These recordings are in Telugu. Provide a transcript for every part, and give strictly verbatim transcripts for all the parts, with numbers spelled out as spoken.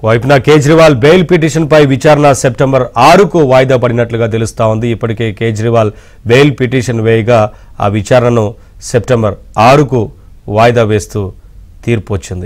వైపున కేజ్రీవాల్ బెయిల్ పిటిషన్ పై విచారణ సెప్టెంబర్ ఆరుకు వాయిదా పడినట్లుగా తెలుస్తా ఉంది. ఇప్పటికే కేజ్రీవాల్ బెయిల్ పిటిషన్ వేయగా ఆ విచారణను సెప్టెంబర్ ఆరుకు వాయిదా వేస్తూ తీర్పు వచ్చింది.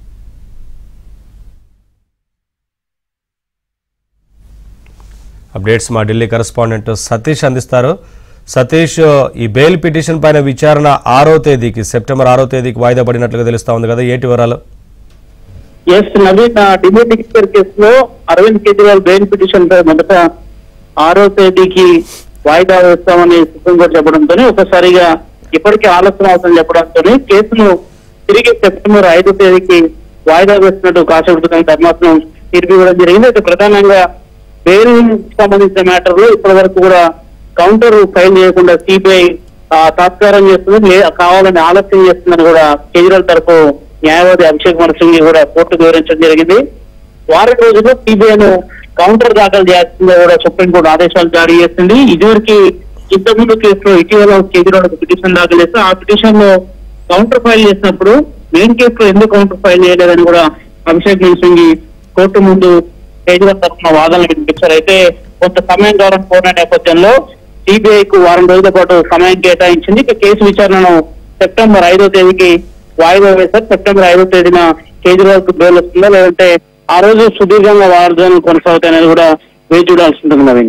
అప్డేట్స్ మా ఢిల్లీ కరెస్పాండెంట్ సతీష్ అందిస్తారు. సతీష్, ఈ బెయిల్ పిటిషన్ పైన విచారణ ఆరో తేదీకి సెప్టెంబర్ ఆరో తేదీకి వాయిదా పడినట్లుగా తెలుస్తా ఉంది కదా, ఏంటి వివరాలు? ఎస్ నవీన్, ఢిల్లీ టికెట్ కేసులో అరవింద్ కేజ్రీవాల్ బెయిల్ పిటిషన్ పై మొదట ఆరో తేదీకి వాయిదా వేస్తామని సుప్రీంకోర్టు చెప్పడంతో ఒకసారిగా ఇప్పటికీ ఆలస్యం అవుతుందని చెప్పడంతో కేసును తిరిగి సెప్టెంబర్ ఐదో తేదీకి వాయిదా వేస్తున్నట్టు కాసేపటి ధర్మాసనం తీర్పు ఇవ్వడం జరిగింది. అయితే ప్రధానంగా బెయిల్ సంబంధించిన మ్యాటర్ లో ఇప్పటి వరకు కూడా కౌంటర్ ఫైల్ చేయకుండా సిబిఐ తాత్కారం చేస్తుంది, కావాలని ఆలస్యం చేస్తుందని కూడా కేజ్రీవాల్ తరఫు న్యాయవాది అభిషేక్ మను సింఘ్వి కూడా కోర్టుకు వివరించడం జరిగింది. వారం రోజుల్లో సిబిఐను కౌంటర్ దాఖలు చేయాల్సిందే కూడా సుప్రీంకోర్టు ఆదేశాలు జారీ చేసింది. ఇదివరకు ఇంతకుముందు కేసులో ఇటీవల కేజ్రీవాల్ పిటిషన్ దాఖలు చేస్తే ఆ పిటిషన్ లో కౌంటర్ ఫైల్ చేసినప్పుడు మెయిన్ కేసులో ఎందుకు కౌంటర్ ఫైల్ చేయలేదని కూడా అభిషేక్ మను సింఘ్వి కోర్టు ముందు కేజ్రీవాల్ తరఫున వాదనలు వినిపించారు. అయితే కొంత సమయం ద్వారా కోరిన నేపథ్యంలో సిబిఐకు వారం రోజుల పాటు సమయం కేటాయించింది. ఇక కేసు విచారణను సెప్టెంబర్ ఐదో తేదీకి వాయిదా వేశారు. సెప్టెంబర్ ఐదో తేదీన కేజ్రీవాల్ కు బెయిల్ వస్తుందా లేదంటే ఆ రోజు సుదీర్ఘంగా వార్దాలు కొనసాగుతాయనేది కూడా వేచి చూడాల్సి ఉంటుంది. నవీన్,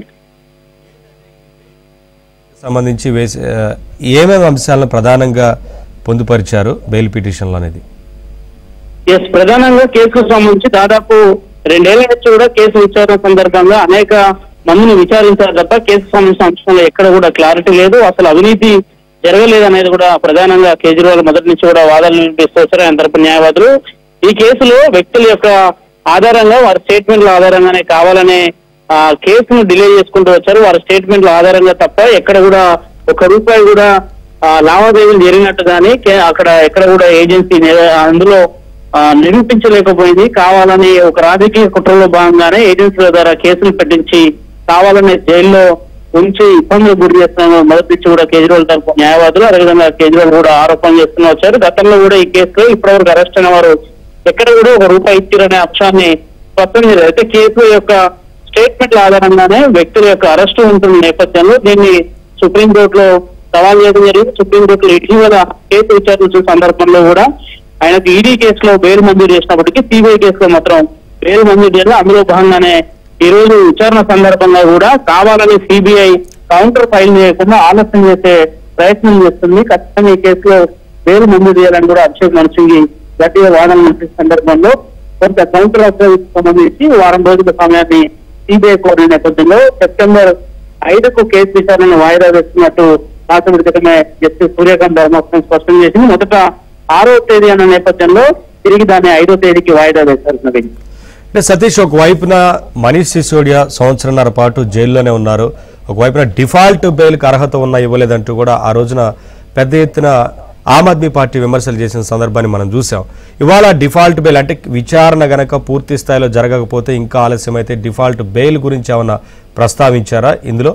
సంబంధించి వేసి ఏమేమి అంశాలను ప్రధానంగా పొందుపరిచారు బెయిల్ పిటిషన్లు అనేది? ఎస్, ప్రధానంగా కేసుకు సంబంధించి దాదాపు రెండేళ్ల నుంచి కూడా కేసు విచారణ సందర్భంగా అనేక మందిని విచారించారు తప్ప కేసుకు సంబంధించిన అంశంలో ఎక్కడ కూడా క్లారిటీ లేదు, అసలు అవినీతి జరగలేదు అనేది కూడా ప్రధానంగా కేజ్రీవాల్ మొదటి నుంచి కూడా వాదనలు వినిపిస్తూ వచ్చారు ఆయన తరపు న్యాయవాదులు. ఈ కేసులో వ్యక్తుల యొక్క ఆధారంగా వారి స్టేట్మెంట్ల ఆధారంగానే కావాలనే ఆ కేసును డిలే చేసుకుంటూ వచ్చారు. వారి స్టేట్మెంట్ల ఆధారంగా తప్ప ఎక్కడ కూడా ఒక రూపాయి కూడా లావాదేవీలు జరిగినట్టు కానీ అక్కడ ఎక్కడ కూడా ఏజెన్సీ అందులో నిరూపించలేకపోయింది. కావాలని ఒక రాజకీయ కుట్రలో భాగంగానే ఏజెన్సీల ద్వారా కేసులు పెట్టించి కావాలనే జైల్లో ఉంచి ఇబ్బందులు గురి చేస్తున్న మొదటి నుంచి కూడా కేజ్రీవాల్ తరపు న్యాయవాదులు అదేవిధంగా కేజ్రీవాల్ కూడా ఆరోపణలు చేస్తూ వచ్చారు. గతంలో కూడా ఈ కేసులో ఇప్పటివరకు అరెస్ట్ అయిన వారు ఎక్కడ కూడా ఒక రూపాయి ఇచ్చారనే అంశాన్ని స్పష్టం చేశారు. అయితే కేసు యొక్క స్టేట్మెంట్ల ఆధారంగానే వ్యక్తుల యొక్క అరెస్టు ఉంటున్న నేపథ్యంలో దీన్ని సుప్రీంకోర్టులో సవాల్ చేయడం జరిగింది. సుప్రీంకోర్టులో ఇటీవల కేసు విచారించిన సందర్భంలో కూడా ఆయనకు ఈడీ కేసులో బెయిల్ మంజూరు చేసినప్పటికీ సిబిఐ కేసులో మాత్రం బెయిల్ మంజూరు చేయాలి. అందులో భాగంగానే ఈ రోజు విచారణ సందర్భంగా కూడా కావాలని సిబిఐ కౌంటర్ ఫైల్ చేయకుండా ఆలస్యం చేసే ప్రయత్నం చేస్తుంది. ఖచ్చితంగా ఈ కేసులో బెయిల్ మంజూరు చేయాలని కూడా అభిషేక్ మను సింఘ్వి గట్టిగా వాదన చేసిన సందర్భంలో కొంత కౌంటర్ అఫైర్కి సంబంధించి వారం రోజుల సమయాన్ని సిబిఐ కోరిన నేపథ్యంలో సెప్టెంబర్ ఐదుకు కేసు విచారణను వాయిదా వేస్తున్నట్టు కాసేపటి క్రితమే జస్టిస్ సూర్యకాంత్ ధర్మాసనం స్పష్టం చేసింది. మొదట ఆరో తేదీ అన్న నేపథ్యంలో తిరిగి దాన్ని ఐదో తేదీకి వాయిదా వేశారు. నవీన్, అంటే సతీష్, ఒకవైపున మనీష్ సిసోడియా సంవత్సరంన్నర పాటు జైల్లోనే ఉన్నారు, ఒకవైపున డిఫాల్ట్ బెయిల్కి అర్హత ఉన్నా ఇవ్వలేదంటూ కూడా ఆ రోజున పెద్ద ఎత్తున ఆమ్ ఆద్మీ పార్టీ విమర్శలు చేసిన సందర్భాన్ని మనం చూసాం. ఇవాళ డిఫాల్ట్ బెయిల్ అంటే విచారణ గనక పూర్తి స్థాయిలో జరగకపోతే ఇంకా ఆలస్యం అయితే డిఫాల్ట్ బెయిల్ గురించి ఏమన్నా ప్రస్తావించారా ఇందులో?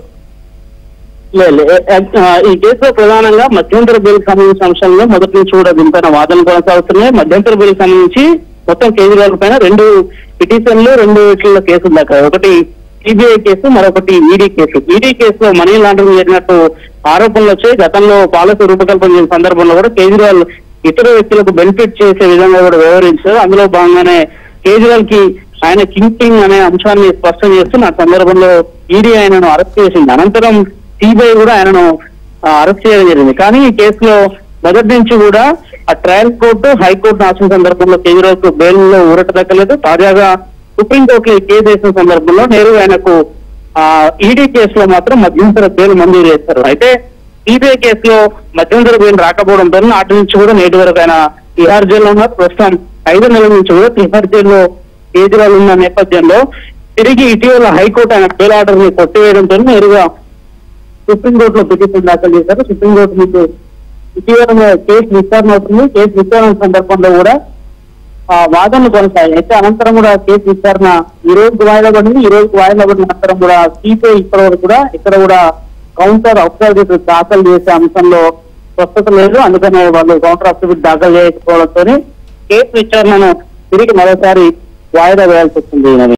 ఈ కేసులో ప్రధానంగా మధ్యంతర బెయిల్ సంబంధించిన అంశాల్లో మొదటి నుంచి కూడా దీనిపైన వాదనలు కొనసాగుతున్నాయి. మధ్యంతర బెయిల్ సంబంధించి మొత్తం కేజ్రీవాల్ పైన రెండు పిటిషన్లు రెండు వీటిల్లో కేసులు దాకా, ఒకటి సిబిఐ కేసు మరొకటి ఈడీ కేసు. ఈడీ కేసులో మనీ లాండరింగ్ జరిగినట్టు ఆరోపణలు వచ్చాయి. గతంలో పాలసీ రూపకల్పన చేసిన సందర్భంలో కూడా కేజ్రీవాల్ ఇతర వ్యక్తులకు బెనిఫిట్ చేసే విధంగా కూడా వ్యవహరించారు. అందులో భాగంగానే కేజ్రీవాల్ కి ఆయన కింగ్ కింగ్ అనే అంశాన్ని స్పష్టం చేస్తూ ఆ సందర్భంలో ఈడీ ఆయనను అరెస్ట్ చేసింది. అనంతరం సిబిఐ కూడా ఆయనను అరెస్ట్ చేయడం జరిగింది. కానీ ఈ కేసులో మొదటి నుంచి కూడా ఆ ట్రయల్ కోర్టు హైకోర్టు ఆసిన సందర్భంలో కేజ్రీవాల్ కు బెయిల్ లో ఊరట దక్కలేదు. తాజాగా సుప్రీంకోర్టులో ఈ కేసు వేసిన సందర్భంలో నేరుగా ఆయనకు ఆ ఈడీ కేసులో మాత్రం మధ్యంతర బెయిల్ మంజూరు చేస్తారు. అయితే సిబిఐ కేసులో మధ్యంతర బెయిల్ రాకపోవడంతో నాటి నుంచి కూడా నేటి వరకు ఆయన తిహార్ జైల్లో ఉన్నారు. ప్రస్తుతం ఐదు నెలల నుంచి కూడా తిహార్ జైల్లో కేజ్రీవాల్ ఉన్న నేపథ్యంలో తిరిగి ఇటీవల హైకోర్టు ఆయన బెయిల్ ఆర్డర్ ని కొట్టివేయడంతో నేరుగా సుప్రీంకోర్టులో పిటిషన్ దాఖలు చేశారు. సుప్రీంకోర్టు మీకు ఇటీవల కేసు విచారణ అవుతుంది. కేసు విచారణ సందర్భంలో కూడా ఆ వాదనలు కొనసాగాయి. అయితే అనంతరం కూడా కేసు విచారణ ఈ రోజుకు వాయిదా పడింది. ఈ రోజుకు వాయిదా పడిన అనంతరం కూడా సిబిఐ ఇప్పటి వరకు కూడా ఇక్కడ కూడా కౌంటర్ అఫిడవిట్ దాఖలు చేసే అంశంలో స్వస్థత లేదు. అందుకనే వాళ్ళు కౌంటర్ అఫిడవిట్ దాఖలు చేయకపోవడంతో కేసు విచారణను తిరిగి మరోసారి వాయిదా వేయాల్సి వస్తుంది.